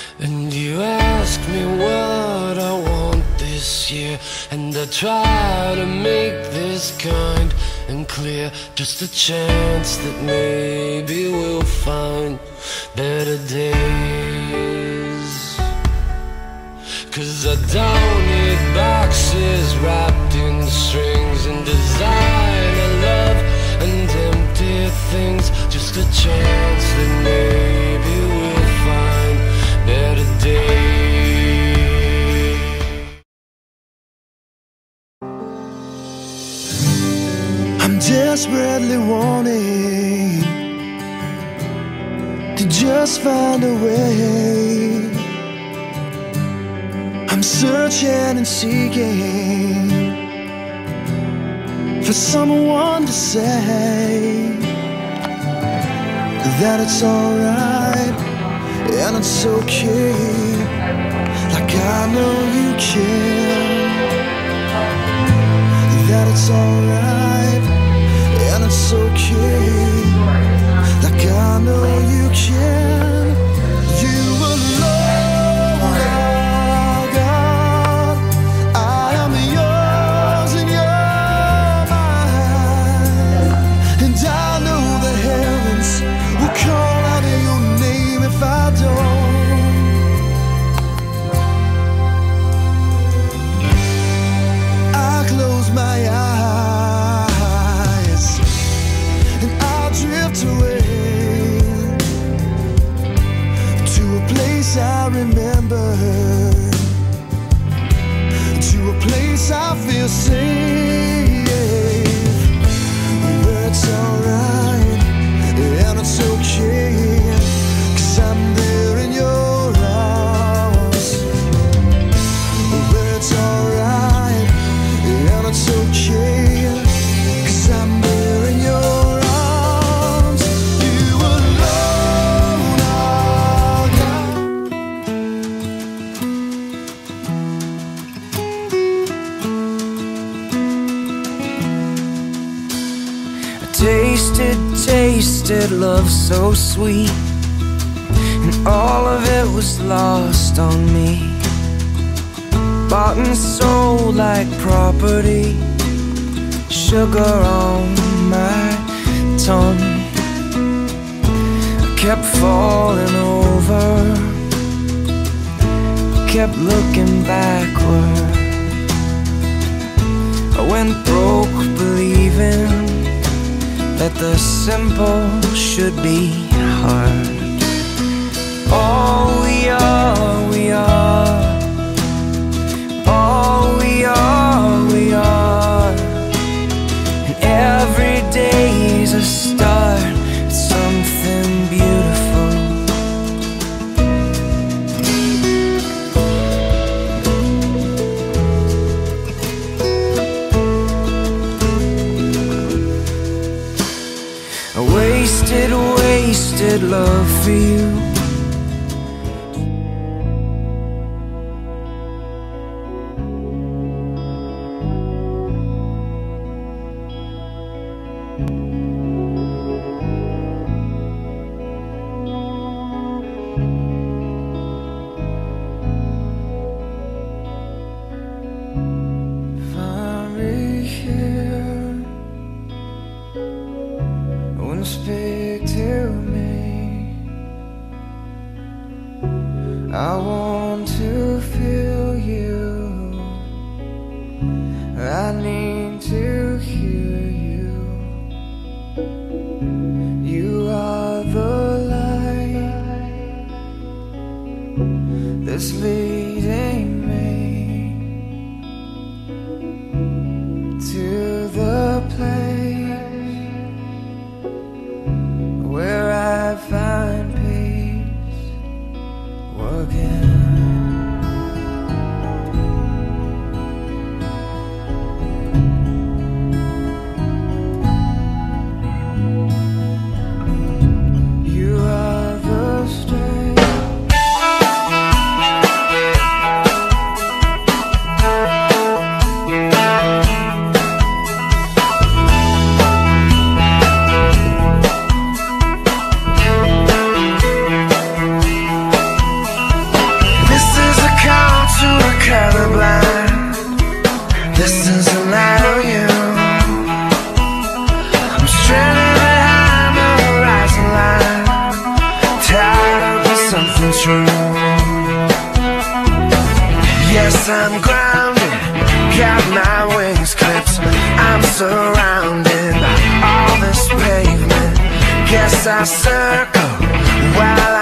And you ask me what I want this year, and I try to make this kind and clear. Just a chance that maybe we'll find better days. 'Cause I don't need boxes wrapped in strings and designer love and empty things. Just a chance that maybe we'll find better days. I'm desperately wanting to just find a way. I'm searching and seeking for someone to say that it's alright and it's okay, like I know you can. That it's alright and it's okay, like I know you can. You alone are God. I am yours and you're mine, and I know the heavens will call out your name if I don't. I close my eyes and I'll drift away to a place I remember, to a place I feel safe, where it's alright and it's okay, 'cause I'm there in your arms, where it's alright and it's okay, 'cause I'm there in your arms. You alone are God. I tasted love so sweet, and all of it was lost on me. Bought and sold like property, sugar on my tongue. I kept falling over, kept looking backward. I went broke believing that the simple should be hard. All we are, we are. All we are. And every day's a start, it's something beautiful. I wasted love for you. Finally here, won't speak to me. I want to feel you, I need to hear you. You are the light that's leading me to the place where I find peace again. You are the strength something true. Yes, I'm grounded, got my wings clipped. I'm surrounded by all this pavement. Guess I circle while